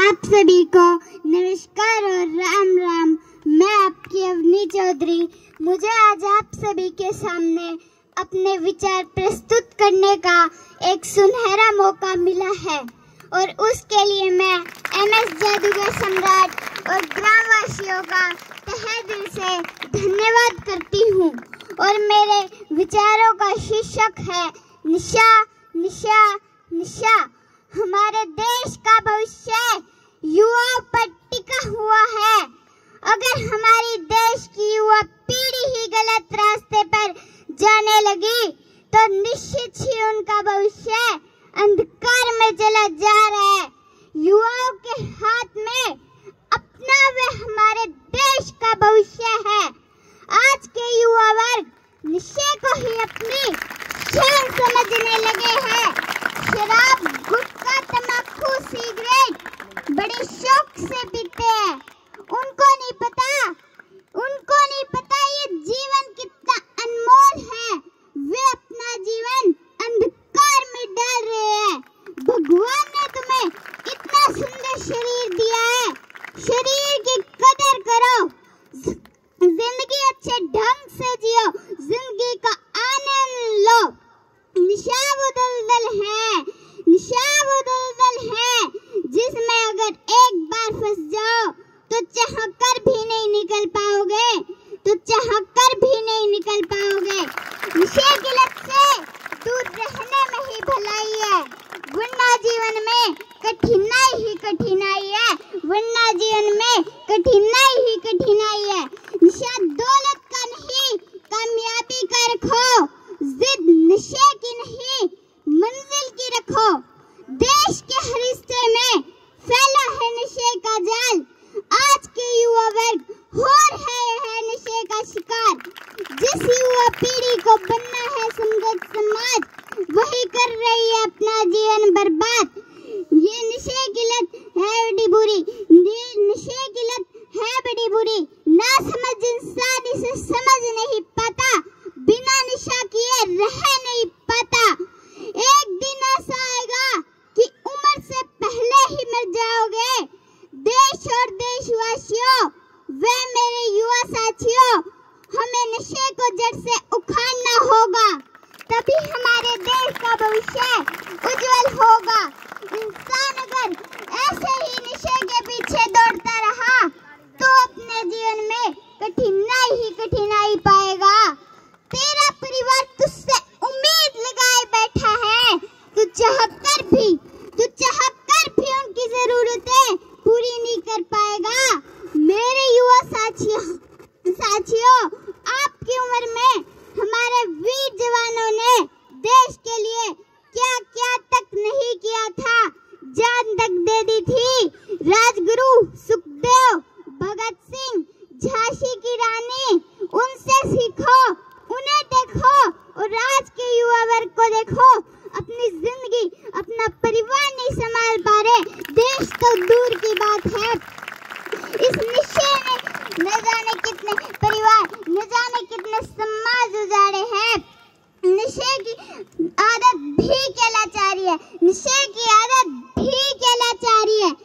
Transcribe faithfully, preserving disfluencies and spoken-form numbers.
आप सभी को नमस्कार और राम राम। मैं आपकी अवनी चौधरी। मुझे आज आप सभी के सामने अपने विचार प्रस्तुत करने का एक सुनहरा मौका मिला है और उसके लिए मैं एम एस जादूगर सम्राट और ग्रामवासियों का तहे दिल से धन्यवाद करती हूँ। और मेरे विचारों का शीर्षक है निशा निशा निशा। हमारे देश का भविष्य युवाओं पर टिका हुआ है। अगर हमारी देश की युवा पीढ़ी ही गलत रास्ते पर जाने लगी तो निश्चित ही उनका भविष्य अंधकार में चला जा रहा है। युवाओं के हाथ में अपना व हमारे देश का भविष्य है। आज के युवा वर्ग नशे को ही अपनी शान समझने लगे हैं। शराब, गुटखा, तंबाकू, सिगरेट बड़े शौक से पीते हैं। उनको नहीं पता उनको नहीं पता ये जीवन कितना अनमोल है। वे अपना जीवन अंधकार में डाल रहे हैं। भगवान ने तुम्हें इतना सुंदर शरीर दिया है, शरीर की कदर करो, जिंदगी अच्छे ढंग से जियो, जिंदगी का आनंद लो। निशा वो दलदल है, निशा वो दलदल है जिसमें अगर एक बार फंस जाओ तो चाह कर भी नहीं निकल पाओगे, तो चाह कर भी नहीं निकल पाओगे। नशे की लत से दूर रहने में ही भलाई है, वरना जीवन में कठिनाई ही कठिनाई है, वरना जीवन में कठिनाई ही कठिनाई है। नशा दौलत का नहीं, कामयाबी का रखो, जिद नशे की नहीं, मंजिल की रखो। देश के हर हिस्से में फैला है नशे का जाल। आज के युवा वर्ग हो रहे हैं नशे का शिकार। जिस युवा पीढ़ी को बनना है समृद्ध समाज, वही कर रही है अपना जीवन बर्बाद। ये नशे की लत है बड़ी बुरी, ये नशे की लत है बड़ी बुरी। ना समझ इंसान इसे समझ नहीं पाता, बिना नशा किए रह नहीं पाता। एक दिन ऐसा आएगा कि उम्र से पहले ही मर जाओगे। देश और देशवासियों, वे मेरे युवा साथियों, हमें नशे को जड़ से उखाड़ना होगा, तभी हमारे देश का भविष्य उज्जवल होगा। इंसान अगर ऐसे ही नशे के पीछे दौड़ता रहा तो अपने जीवन में कठिनाई ही कठिनाई पाएगा। तेरा परिवार तुझसे उम्मीद लगाए बैठा है, तू चाहकर भी तू चाहकर भी उनकी जरूरतें पूरी नहीं कर पाएगा। मेरे युवा साथियों साथियों आपकी उम्र में हमारे वीर जवानों ने देश के लिए क्या क्या तक नहीं किया था, जान तक दे दी थी। राजगुरु सुखदेव, भगत सिंह, झांसी की रानी, उनसे सीखो, उन्हें देखो और आज के युवा वर्ग को देखो। अपनी जिंदगी, अपना परिवार नहीं संभाल पा रहे, देश तो दूर की बात है। इस नशे ने न जाने कितने परिवार, न जाने कितने समाज उजाड़े हैं। नशे की आदत भी क्या लाचारी है, नशे की आदत भी क्या लाचारी है।